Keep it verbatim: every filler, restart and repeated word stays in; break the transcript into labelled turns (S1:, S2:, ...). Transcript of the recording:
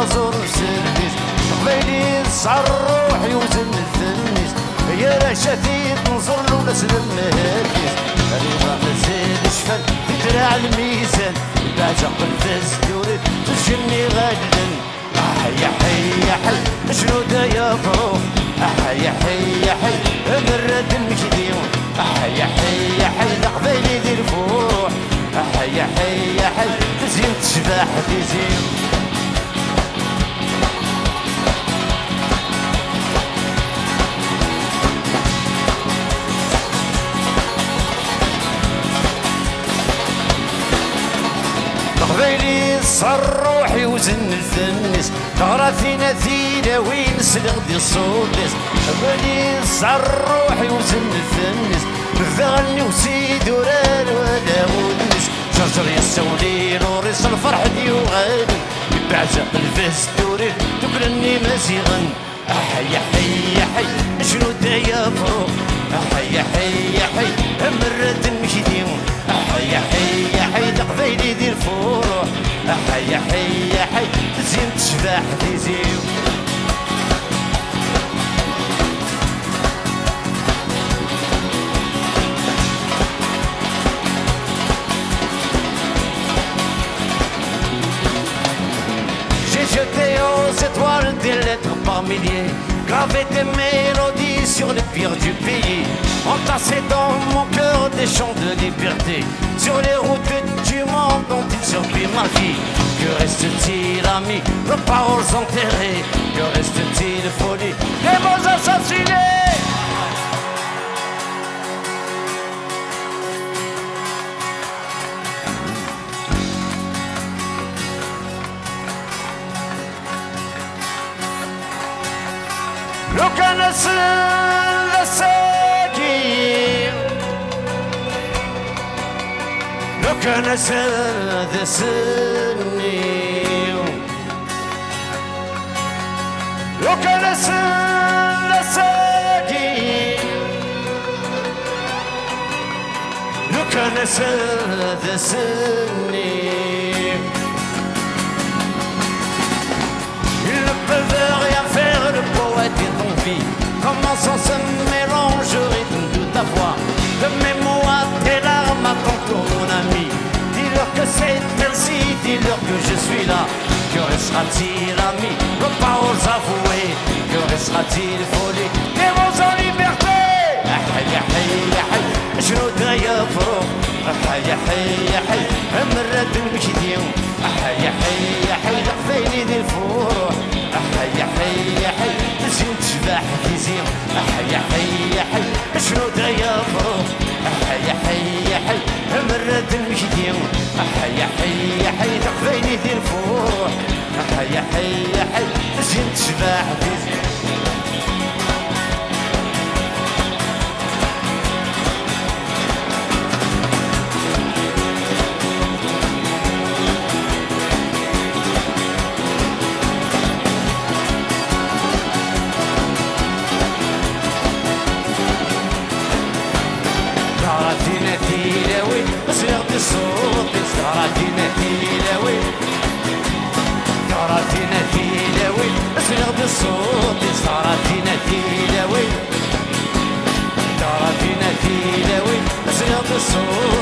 S1: زور مسدس قبيلي صار الروح يوزن الثنيس يا رشاتي تنظر له ناس المهاكس رضا مازال شفان تدرع الميزان بعد قلت دوري تجني غدا اه يا حي يا حي شنو دا يا فروخ اه يا حي يا حي مراد المكديون اه يا حي يا حي قبيلي ذي الفروح اه يا حي يا حي تزين تشبح تزين قبيلي صار روحي وزن الفنس غراثينا ثينا وين سلغدي الصوتس قبيلي صار روحي وزن الفنس ذغني وسيد وران ولا ودنس جرجر يسولي نوريس الفرح ديو غادي بعزق الفاس دوري تقلني مزيغن اه يا حي يا حي شنو دا يا فروق اه يا حي يا حي مرات المشيديون اه يا حي يا حي قبيلي دير فروح اه يا حي يا حي تزين تشبح تزين jeté aux étoiles des lettres par milliers, gravé des mélodies sur les pires du pays, entassé dans mon cœur des chants de liberté, sur les routes du monde dont il surprit ma vie. Que reste-t-il, amis, de paroles enterrées? Que reste-t-il de folie, des mots assassinés? لو كان ساكين لو كان ساد سني لو كان ساكين لو كان ساد سني Il ne peut rien faire, le poète et ton vie. Comment sans se mélange au rythme de ta voix, de mes mots à tes larmes, à ton tour mon ami. Dis-leur que c'est ainsi, dis-leur que je suis là. Que restera-t-il, ami, de paroles avouées? Que restera-t-il, folie, des mots en liberté? يا حي يا حي شنو دا يا فروق يا حي يا حي مراد المكديون يا حي يا حي قبيلي دير الفروح يا حي يا حي تزين تشبح تزين يا حي يا حي شنو دا يا فروق يا حي يا حي مراد المكديون يا حي يا حي قبيلي دير الفروح يا حي يا حي تزين تشبح تزين زهرتنا تيلاوي صيغت الصوت زهرتنا تيلاوي زهرتنا تيلاوي صيغت الصوت زهرتنا تيلاوي زهرتنا تيلاوي صيغت الصوت